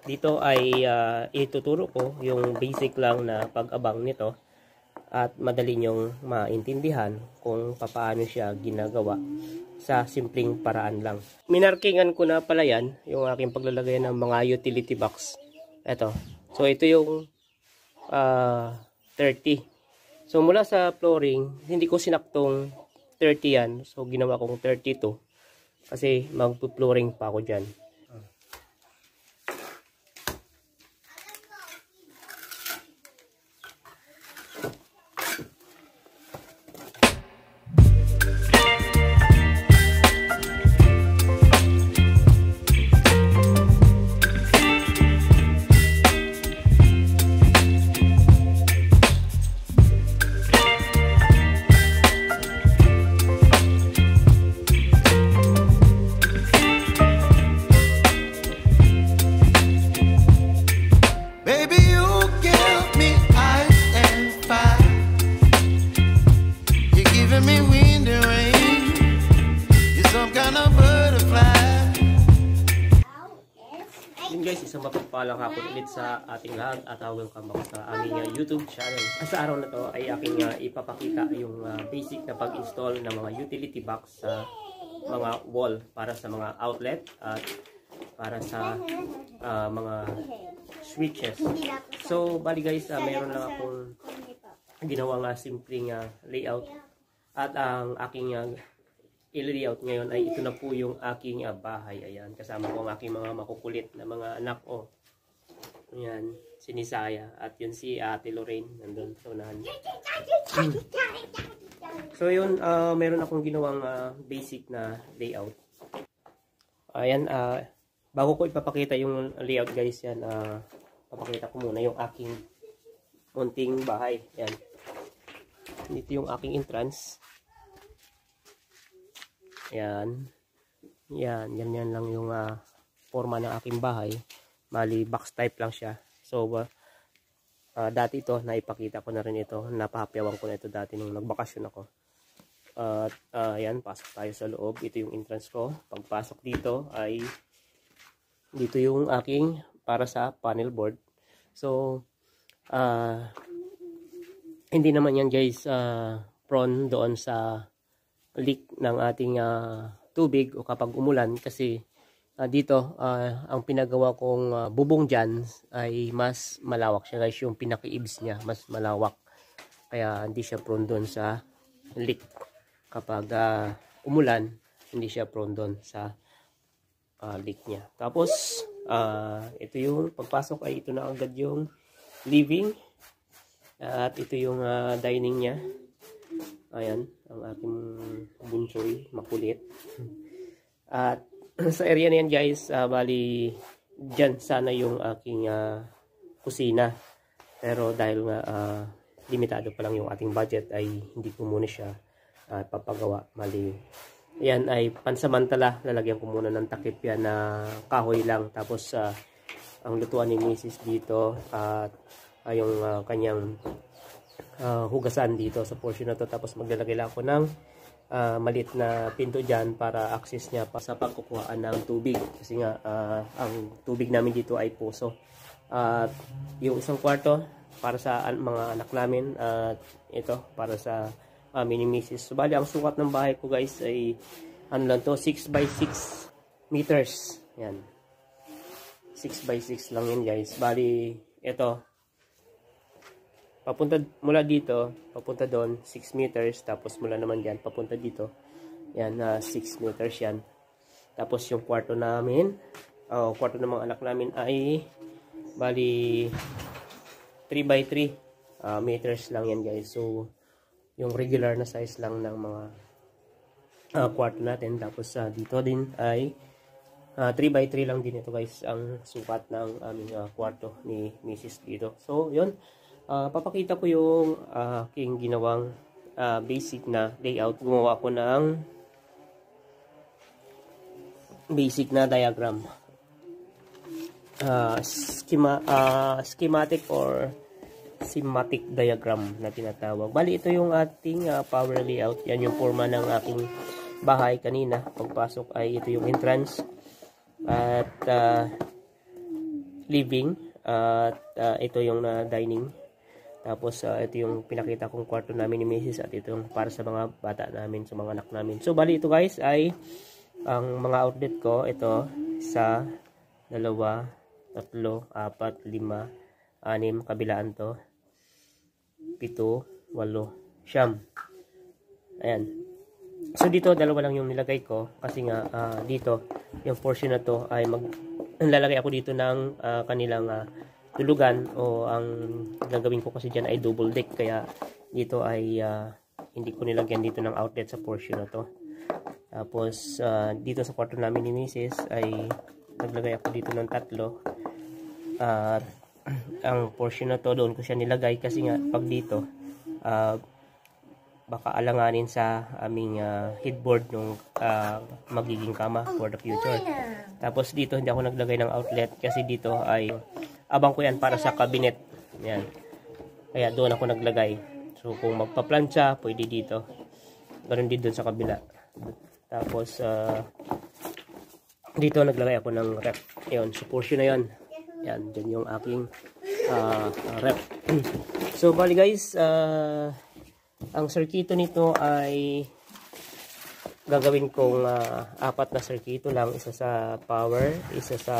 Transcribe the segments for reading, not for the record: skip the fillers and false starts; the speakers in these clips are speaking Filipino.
Dito ay ituturo ko yung basic lang na pag-abang nito at madali nyong maintindihan kung paano siya ginagawa sa simpleng paraan lang. Minarkingan ko na pala yan, yung aking paglalagay ng mga utility box. Ito. So ito yung 30. So mula sa flooring, hindi ko sinaktong 30 yan. So ginawa kong 32 kasi mag-flooring pa ako dyan. Yun guys, isang mapagpalang hapon ulit sa ating lahat at welcome back sa aming YouTube channel. Sa araw na to ay aking ipapakita yung basic na pag-install ng mga utility box sa mga wall para sa mga outlet at para sa mga switches. So bali guys, mayroon lang akong ginawang simpleng layout at ang aking i-layout ngayon ay ito na po yung aking bahay. Ayan, kasama ko ang aking mga makukulit na mga anak ko. Ayan, si Nisaya at yun si Ate Lorraine nandun sa unahan. So yun, meron akong ginawang basic na layout. Ayan, bago ko ipapakita yung layout guys, yan, papakita ko muna yung aking munting bahay. Ayan, dito yung aking entrance. Yan. Yan lang yung forma ng aking bahay. Bali, box type lang siya. So, dati ito, naipakita ko na rin ito. Napahapyawan ko na ito dati nung nagbakasyon ako. At, yan, pasok tayo sa loob. Ito yung entrance ko. Pagpasok dito ay, dito yung aking para sa panel board. So, hindi naman yan guys, prone doon sa leak ng ating tubig o kapag umulan kasi dito ang pinagawa kong bubong dyan ay mas malawak siya guys, yung pinaka-eaves niya mas malawak kaya hindi siya prone doon sa leak kapag umulan, hindi siya prone doon sa leak niya. Tapos ito yung pagpasok ay ito na agad yung living at ito yung dining niya. Ayan, ang ating bunsoy, makulit. At sa area na yan guys, bali dyan sana yung aking kusina. Pero dahil nga limitado pa lang yung ating budget ay hindi ko muna siya papagawa. Mali. Yan ay pansamantala, lalagyan ko muna ng takip yan na kahoy lang. Tapos ang lutuan ni Mrs. dito at yung kanyang hugasan dito sa portion na to. Tapos maglalagay lang ako ng maliit na pinto dyan para access niya pa sa pagkukuhaan ng tubig kasi nga ang tubig namin dito ay puso. At yung isang kwarto para sa mga anak namin at ito para sa mini misis. So bali ang sukat ng bahay ko guys ay ano lang to, 6x6 meters. Yan, 6x6 lang yan guys. Bali ito papunta mula dito, papunta doon 6 meters, tapos mula naman diyan papunta dito. Yan, 6 meters yan. Tapos yung kwarto namin, kwarto ng mga anak namin ay bali 3x3 meters lang yan guys. So yung regular na size lang ng mga kwarto natin. Tapos dito din ay 3x3 lang din ito guys ang sukat ng aming kwarto ni Mrs. dito. So yun, papakita ko yung aking ginawang basic na layout. Gumawa ko ng basic na diagram. Schematic or schematic diagram na tinatawag. Bali, ito yung ating power layout. Yan yung forma ng aking bahay kanina. Pagpasok ay ito yung entrance. At living at ito yung dining. Tapos ito yung pinakita kong kwarto namin ni Mrs. at ito yung para sa mga bata namin, sa mga anak namin. So bali ito guys ay ang mga outlet ko. Ito, 1, 2, 3, 4, 5, 6, kabilaan to. 7, 8, 9. Ayan. So dito, 2 lang yung nilagay ko. Kasi nga, dito, yung portion na to ay lalagay ako dito ng kanilang tulugan. O ang gagawin ko kasi dyan ay double deck. Kaya dito ay hindi ko nilagyan dito ng outlet sa portion na to. Tapos, dito sa kwarto namin ni Mrs. ay naglagay ako dito ng 3. Ang portion na to, doon ko siya nilagay kasi nga pag dito baka alanganin sa aming headboard nung magiging kama for the future. Tapos dito hindi ako naglagay ng outlet kasi dito ay abang ko yan para sa cabinet. Yan. Kaya doon ako naglagay. So kung magpa-plancha, pwede dito. Ganoon din doon sa kabila. Tapos dito naglagay ako ng ref. Ayun, so portion na 'yon. Yan, dyan yung aking ref. So bali guys, ang circuito nito ay gagawin kong 4 na circuito lang. Isa sa power, isa sa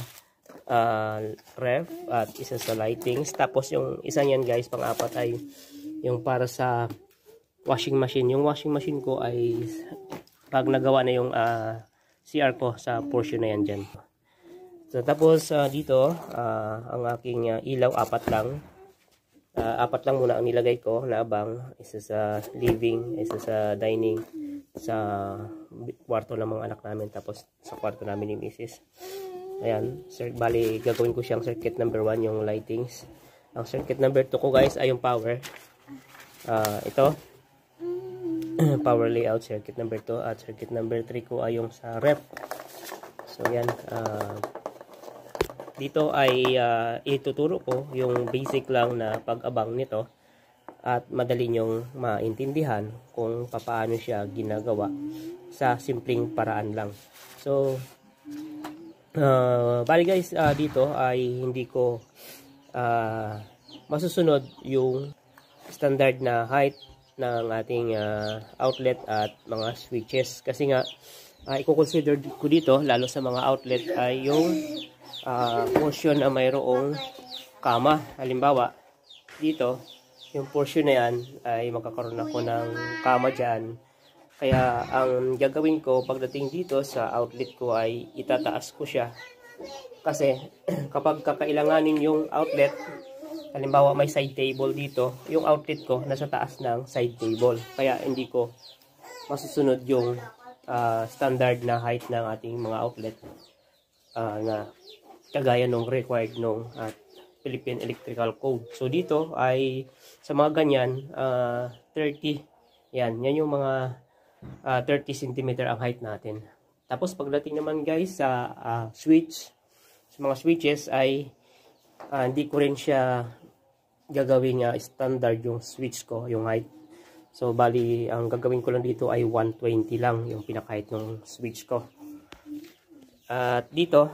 ref, at isa sa lightings. Tapos yung isa niyan guys, pang-4 ay yung para sa washing machine. Yung washing machine ko ay pag nagawa na yung CR ko sa portion na yan dyan. So tapos dito ang aking ilaw 4 lang. 4 lang muna ang nilagay ko na abang. Isa sa living, isa sa dining, sa kwarto ng mga anak namin, tapos sa kwarto namin ni Mrs. Ayan, bali gagawin ko siyang circuit number 1 yung lightings. Ang circuit number 2 ko guys ay yung power. Ito power layout circuit number 2, at circuit number 3 ko ay yung sa ref. So yan, dito ay ituturo ko yung basic lang na pag-abang nito at madali nyong maintindihan kung paano siya ginagawa sa simpleng paraan lang. So bali guys, dito ay hindi ko masusunod yung standard na height ng ating outlet at mga switches kasi nga i-consider ko dito lalo sa mga outlet ay yung portion na mayroong kama. Halimbawa dito yung portion na yan ay magkakaroon ako ng kama dyan, kaya ang gagawin ko pagdating dito sa outlet ko ay itataas ko siya kasi kapag kakailanganin yung outlet, halimbawa may side table dito, yung outlet ko nasa taas ng side table, kaya hindi ko masusunod yung standard na height ng ating mga outlet na kagaya nung required nung Philippine Electrical Code. So dito ay sa mga ganyan 30, yan yung mga 30 cm ang height natin. Tapos pagdating naman guys sa switch, sa mga switches ay hindi ko rin siya gagawin standard yung switch ko, yung height. So bali ang gagawin ko lang dito ay 120 lang yung pinaka-height ng switch ko. At dito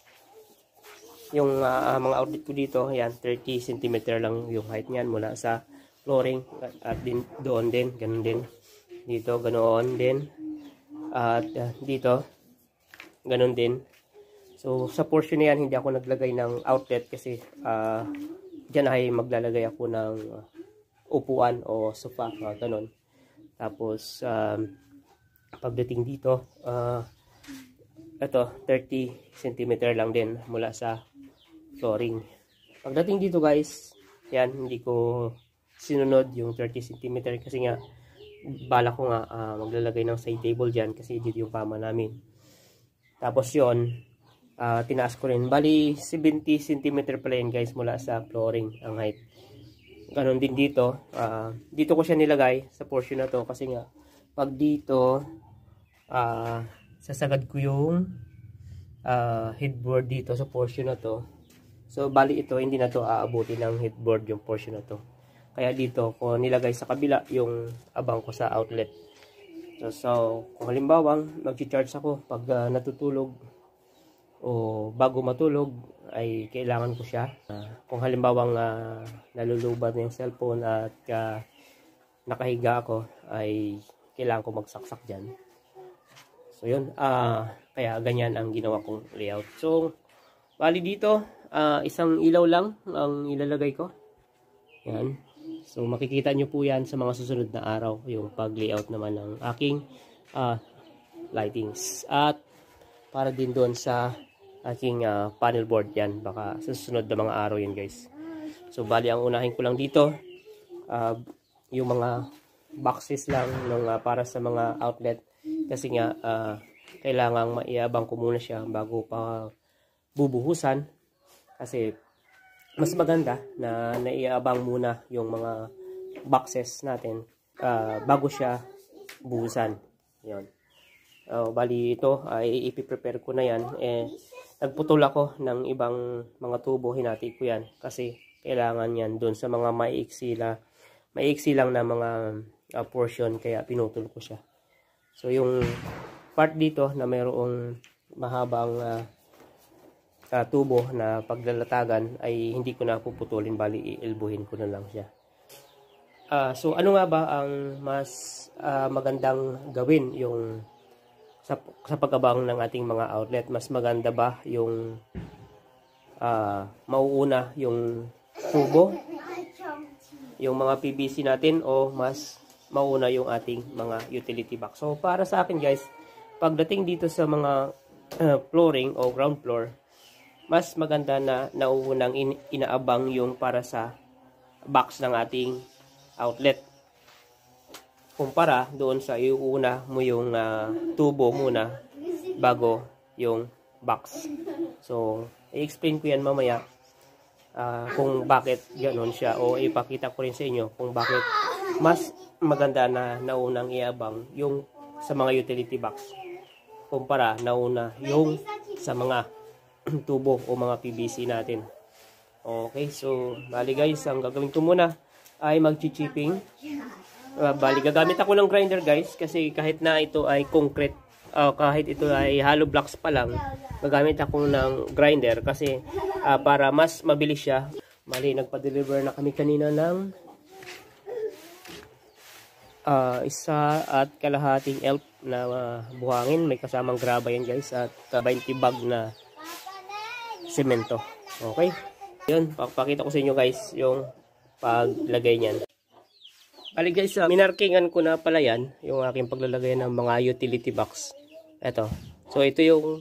yung mga outlet ko dito, yan 30 cm lang yung height niyan mula sa flooring, at din doon din ganun din, dito ganoon din, at dito ganun din. So sa portion na yan hindi ako naglagay ng outlet kasi dyan ay maglalagay ako ng upuan o sofa, ganun. Tapos pagdating dito ito 30 cm lang din mula sa flooring. Pagdating dito guys, yan hindi ko sinunod yung 30 cm kasi nga bala ko nga maglalagay ng side table dyan kasi dito yung kama namin. Tapos yon tinaas ko rin, bali 70 cm pala yan guys mula sa flooring ang height. Ganon din dito, dito ko siya nilagay sa portion na to kasi nga pag dito sasagad ko yung headboard dito sa portion na to. So bali ito hindi na to aabuti ng headboard yung portion na to, kaya dito ko nilagay sa kabila yung abang ko sa outlet. So kung halimbawa mag-charge ako pag natutulog o bago matulog ay kailangan ko siya. Kung halimbawang nalulubat na yung cellphone at nakahiga ako, ay kailangan ko magsaksak dyan. So yun, kaya ganyan ang ginawa kong layout. So bali dito, isang ilaw lang ang ilalagay ko. Yan. So makikita nyo po yan sa mga susunod na araw, yung pag-layout naman ng aking lightings. At para din doon sa aking panel board yan, baka sa susunod na mga araw yan guys. So bali ang unahin ko lang dito, yung mga boxes lang ng, para sa mga outlet. Kasi nga, kailangang maiabang ko muna siya bago pa bubuhusan. Kasi mas maganda na naiabang muna yung mga boxes natin bago siya buhusan. Yun. Bali ito ay ipiprepare ko na yan. Nagputol ako ng ibang mga tubo, hinati ko yan. Kasi kailangan yan doon sa mga maiksi lang na mga portion, kaya pinutol ko siya. So yung part dito na mayroong mahabang tubo na paglalatagan ay hindi ko na puputulin, bali iilbuhin ko na lang siya. So ano nga ba ang mas magandang gawin yung sa pagabang ng ating mga outlet? Mas maganda ba yung mauuna yung tubo, yung mga PVC natin, o mas mauna yung ating mga utility box? So para sa akin guys, pagdating dito sa mga flooring o ground floor, mas maganda na nauunang inaabang yung para sa box ng ating outlet, kumpara doon sa iuuna mo yung tubo muna bago yung box. So i-explain ko yan mamaya kung bakit ganoon siya, o ipakita ko rin sa inyo kung bakit mas maganda na naunang iabang yung sa mga utility box kumpara nauna yung sa mga tubo o mga PVC natin. Okay, so bali guys, ang gagawin ko muna ay mag-chipping. Bali gagamit ako ng grinder guys, kasi kahit na ito ay concrete, kahit ito ay hollow blocks pa lang, gagamit ako ng grinder kasi para mas mabilis siya. Bali nagpa-deliver na kami kanina ng 1.5 elf na buhangin, may kasamang graba yan guys, at 20 bag na semento. Okay, yun, papakita ko sa inyo guys yung paglagay niyan. Bali guys, minarkingan ko na pala yan, yung aking paglalagay ng mga utility box. Eto, so ito yung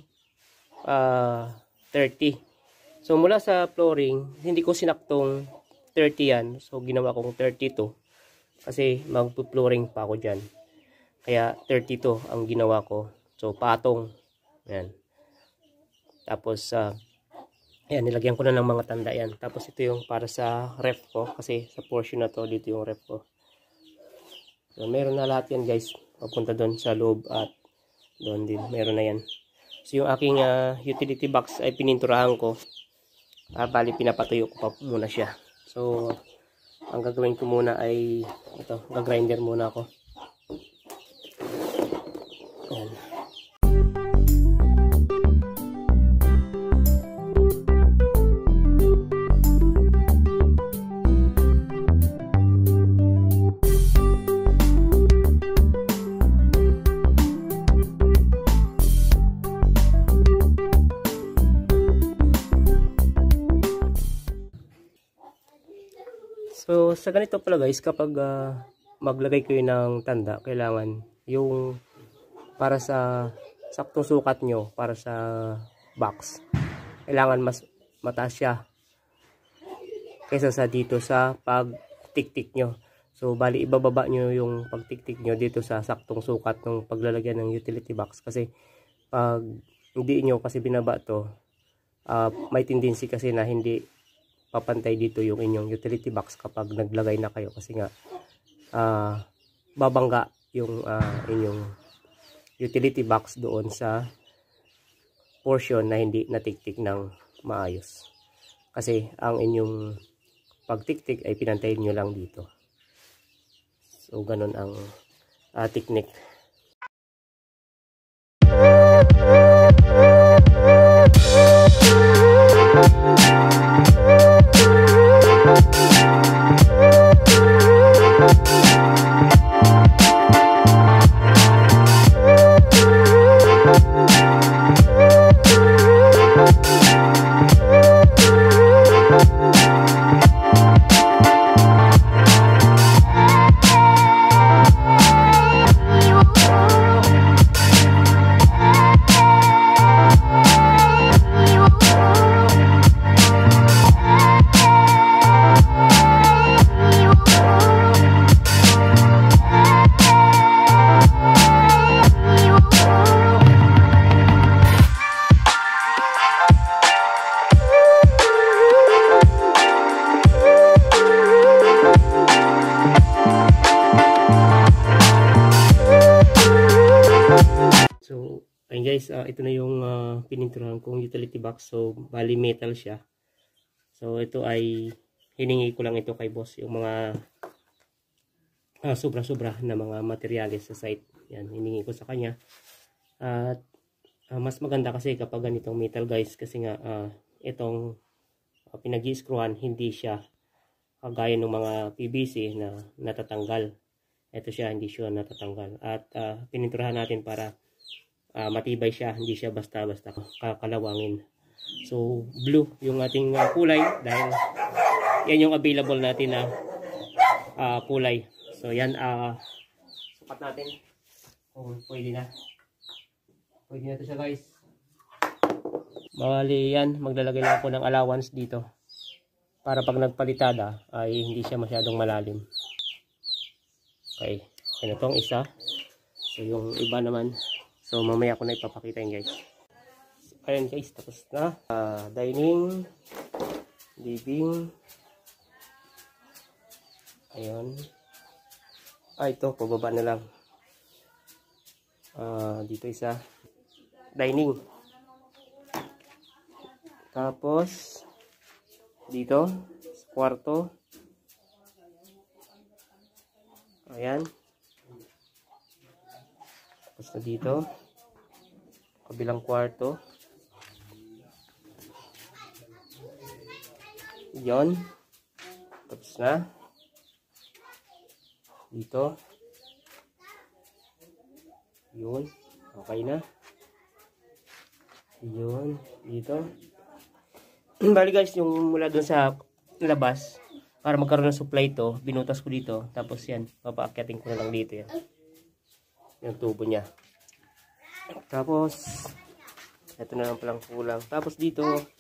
30. So mula sa flooring, hindi ko sinaktong 30 yan, so ginawa kong 32 kasi mag-flooring pa ako dyan. Kaya 32 ang ginawa ko. So patong. Yan. Tapos ayan, nilagyan ko na ng mga tanda yan. Tapos ito yung para sa ref ko, kasi sa portion na to, dito yung ref ko. So meron na lahat yan guys. Papunta doon sa loob at doon din. Meron na yan. So yung aking utility box ay pininturahan ko. Bali pinapatuyo ko pa muna siya. So ang gagawin ko muna ay ito, gagrinder muna ako. Ayan. So sa ganito pala guys, kapag maglagay kayo ng tanda, kailangan yung para sa saktong sukat nyo para sa box, kailangan mas mataas siya kaysa sa dito sa pagtiktik nyo. So bali ibababa nyo yung pagtiktik nyo dito sa saktong sukat ng paglalagyan ng utility box, kasi pag hindi nyo kasi binaba to, may tendency kasi na hindi papantay dito yung inyong utility box kapag naglagay na kayo, kasi nga babangga yung inyong utility box doon sa portion na hindi natiktik ng maayos, kasi ang inyong pagtiktik ay pinantayin nyo lang dito. So ganun ang technique. ito na yung pininturahan kong utility box. So bali metal siya. So ito ay hiningi ko lang ito kay boss, yung mga sobra-sobra na mga materyales sa site. Yan, hiningi ko sa kanya. At mas maganda kasi kapag ganitong metal guys, kasi nga itong pinag-i-screwan hindi siya kagaya ng mga PVC na natatanggal. Ito siya, hindi siya natatanggal. At pininturahan natin para matibay siya, hindi siya basta-basta kakalawangin. So blue yung ating kulay dahil yan yung available natin na kulay. So yan, sukat natin kung pwede na. Pwede na ito siya guys. Bali yan, maglalagay lang ako ng allowance dito para pag nagpalitada ay hindi siya masyadong malalim. Okay, okay na itong isa. So yung iba naman, so mamaya ko na ipapakita yun guys. So, ayan guys, tapos na. Dining, living. Ayan. Ito, pababa na lang. Dito isa. Dining. Tapos dito sa kwarto. Ayan. Tapos na dito kabilang kwarto. Yon. Tapos na dito. Yun. Okay na. Yun. Dito. Bali guys, yung mula dun sa labas, para magkaroon ng supply ito, binutas ko dito. Tapos yan, papaakyatin ko na lang dito yan. Yung tubo niya. Tapos, ito na lang palang kulang. Tapos dito,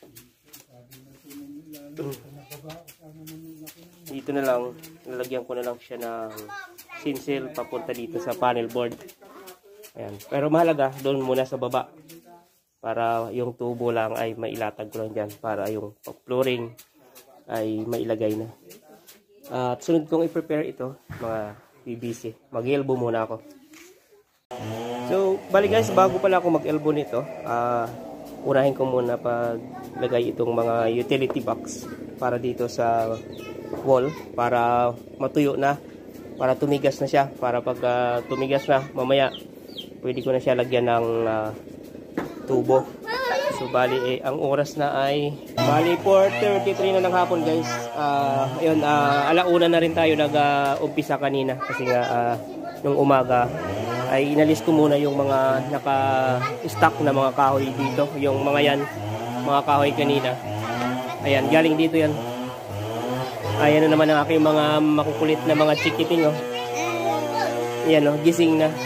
dito na lang, nalagyan ko na lang siya ng sinsel papunta dito sa panel board. Ayan. Pero mahalaga, doon muna sa baba. Para yung tubo lang ay mailatag ko lang dyan. Para yung flooring ay mailagay na. At sunod kong i-prepare ito, mga PVC. Mag-elbow muna ako. So, bali guys, bago pala ako mag-elbow nito, unahin ko muna paglagay itong mga utility box para dito sa wall. Para matuyo na. Para tumigas na siya. Para pag tumigas na, mamaya, pwede ko na siya lagyan ng tubo. So bali ang oras na ay bali 4:33 na ng hapon guys. Ayun, alauna na rin tayo nag-umpisa kanina kasi nga nung umaga ay inalis ko muna yung mga naka-stock na mga kahoy dito, yung mga yan, mga kahoy kanina. Ayan, galing dito yan. Ayan na naman ang aking mga makukulit na mga chikiting oh. Ayan oh, gising na.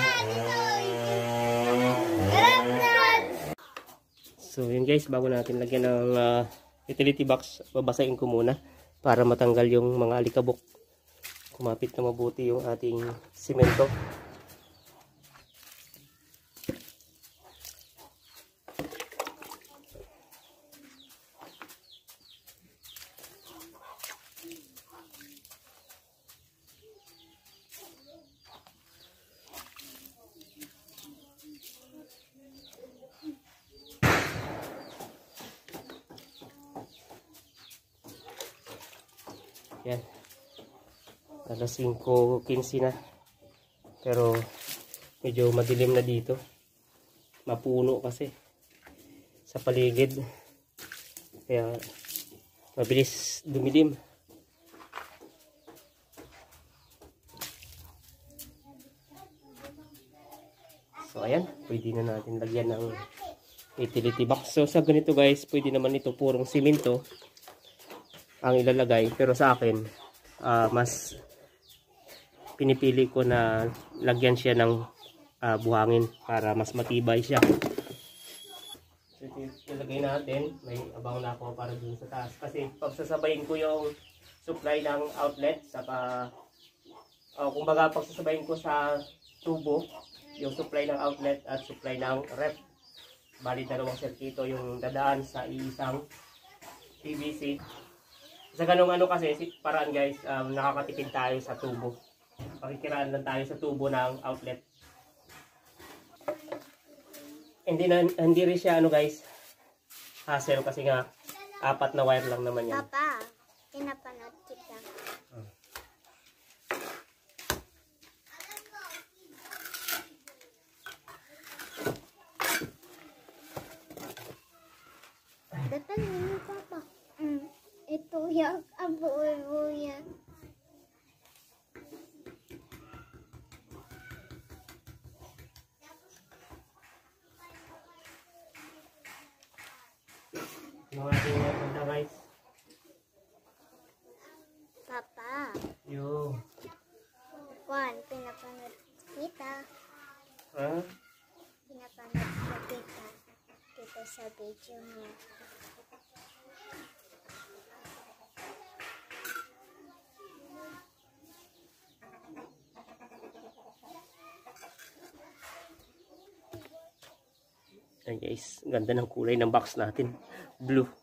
So yun guys, bago natin lagyan ng utility box, babasahin ko muna para matanggal yung mga alikabok. Kumapit na mabuti yung ating simento. Yan. Alas 5:15 na. Pero medyo madilim na dito. Mapuno kasi sa paligid. Kaya mabilis dumilim. So ayan, pwede na natin lagyan ng utility box. So sa ganito guys, pwede naman ito purong simento ang ilalagay, pero sa akin mas pinipili ko na lagyan siya ng buhangin para mas matibay siya. So ito ilalagay natin, may abang na ako para dun sa taas kasi pagsasabayin ko yung supply ng outlet saka kumbaga pagsasabayin ko sa tubo yung supply ng outlet at supply ng ref. Bali dalawang sirkito yung dadaan sa isang PVC. Sa ganung ano kasi, paraan guys, nakakatipid tayo sa tubo. Pakikiraan lang tayo sa tubo ng outlet. Hindi rin siya ano guys, hassle kasi nga 4 na wire lang naman yan. Papa, pinapanood kita. Dapat ini papa. Ito yung abo yan. Yung ating ganda guys. Papa, Yo. Juan, pinapanood kita. Ha? Pinapanood ko kita. Dito sa video niya. Ayan guys, ganda ng kulay ng box natin. Blue.